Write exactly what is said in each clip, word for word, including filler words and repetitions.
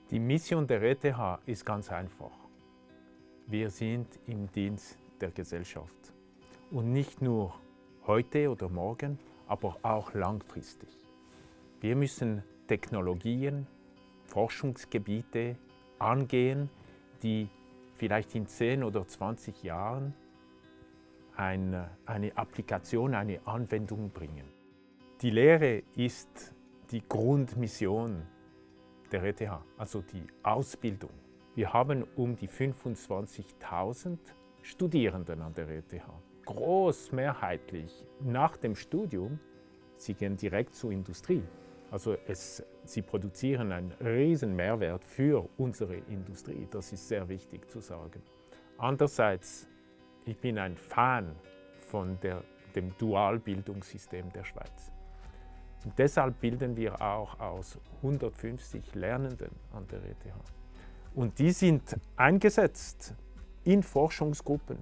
Die Mission der E T H ist ganz einfach. Wir sind im Dienst der Gesellschaft. Und nicht nur heute oder morgen, aber auch langfristig. Wir müssen Technologien, Forschungsgebiete angehen, die vielleicht in zehn oder zwanzig Jahren eine, eine Applikation, eine Anwendung bringen. Die Lehre ist die Grundmission der E T H, also die Ausbildung. Wir haben um die fünfundzwanzigtausend Studierenden an der E T H. Großmehrheitlich nach dem Studium, sie gehen direkt zur Industrie. Also es, sie produzieren einen riesen Mehrwert für unsere Industrie. Das ist sehr wichtig zu sagen. Andererseits, ich bin ein Fan von der, dem Dualbildungssystem der Schweiz. Und deshalb bilden wir auch aus hundertfünfzig Lernenden an der E T H. Und die sind eingesetzt in Forschungsgruppen.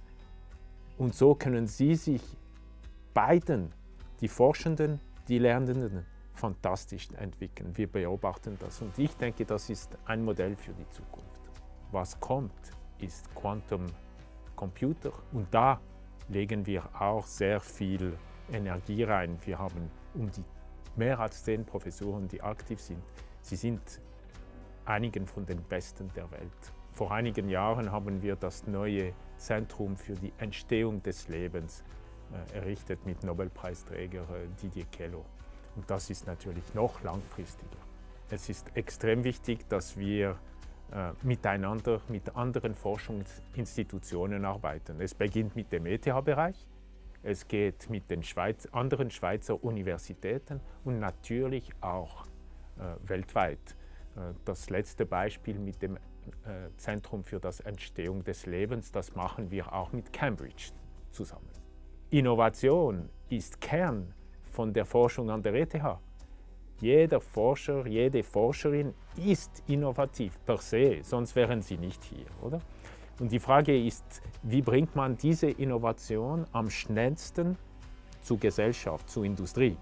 Und so können sie sich beiden, die Forschenden, die Lernenden, fantastisch entwickeln. Wir beobachten das und ich denke, das ist ein Modell für die Zukunft. Was kommt, ist Quantum Computer und da legen wir auch sehr viel Energie rein. Wir haben um die mehr als zehn Professoren, die aktiv sind. Sie sind einigen von den Besten der Welt. Vor einigen Jahren haben wir das neue Zentrum für die Entstehung des Lebens äh, errichtet mit Nobelpreisträger äh, Didier Queloz. Und das ist natürlich noch langfristiger. Es ist extrem wichtig, dass wir äh, miteinander, mit anderen Forschungsinstitutionen arbeiten. Es beginnt mit dem E T H-Bereich, es geht mit den Schweiz, anderen Schweizer Universitäten und natürlich auch äh, weltweit. Äh, das letzte Beispiel mit dem äh, Zentrum für die Entstehung des Lebens, das machen wir auch mit Cambridge zusammen. Innovation ist Kern von der Forschung an der E T H. Jeder Forscher, jede Forscherin ist innovativ per se, sonst wären sie nicht hier, oder? Und die Frage ist, wie bringt man diese Innovation am schnellsten zur Gesellschaft, zur Industrie?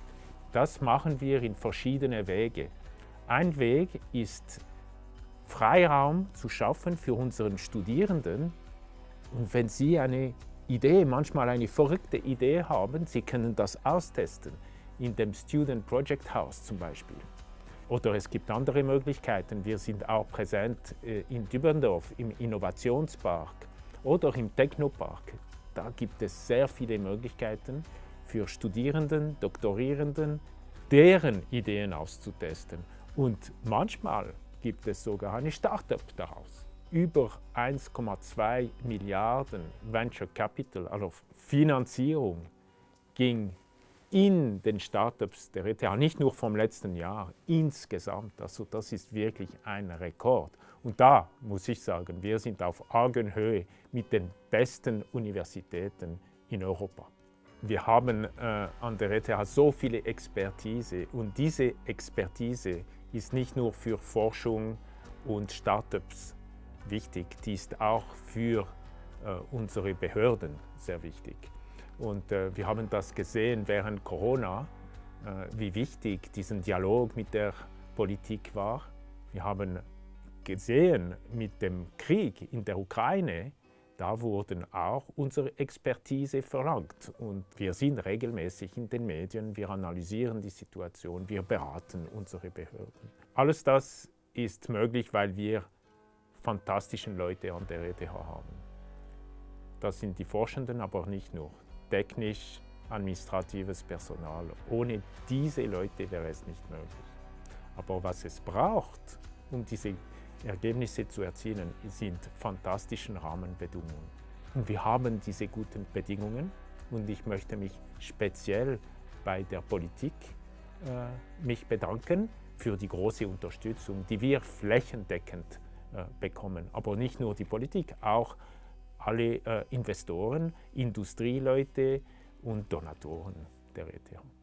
Das machen wir in verschiedene Wege. Ein Weg ist, Freiraum zu schaffen für unsere Studierenden. Und wenn sie eine Idee, manchmal eine verrückte Idee haben, sie können das austesten, in dem Student Project House zum Beispiel. Oder es gibt andere Möglichkeiten. Wir sind auch präsent in Dübendorf im Innovationspark oder im Technopark. Da gibt es sehr viele Möglichkeiten für Studierenden, Doktorierenden, deren Ideen auszutesten. Und manchmal gibt es sogar eine Start-up daraus. Über eins Komma zwei Milliarden Venture Capital, also Finanzierung, ging in den Startups der E T H, nicht nur vom letzten Jahr, insgesamt. Also das ist wirklich ein Rekord. Und da muss ich sagen, wir sind auf Augenhöhe mit den besten Universitäten in Europa. Wir haben äh, an der E T H so viele Expertise und diese Expertise ist nicht nur für Forschung und Startups wichtig, die ist auch für äh, unsere Behörden sehr wichtig. Und äh, wir haben das gesehen während Corona, äh, wie wichtig diesen Dialog mit der Politik war. Wir haben gesehen mit dem Krieg in der Ukraine, da wurden auch unsere Expertise verlangt. Und wir sind regelmäßig in den Medien, wir analysieren die Situation, wir beraten unsere Behörden. Alles das ist möglich, weil wir fantastische Leute an der E T H haben. Das sind die Forschenden, aber nicht nur. Technisch, administratives Personal. Ohne diese Leute wäre es nicht möglich. Aber was es braucht, um diese Ergebnisse zu erzielen, sind fantastische Rahmenbedingungen. Und wir haben diese guten Bedingungen und ich möchte mich speziell bei der Politik äh, mich bedanken für die große Unterstützung, die wir flächendeckend äh, bekommen. Aber nicht nur die Politik, auch alle äh, Investoren, Industrieleute und Donatoren der E T H.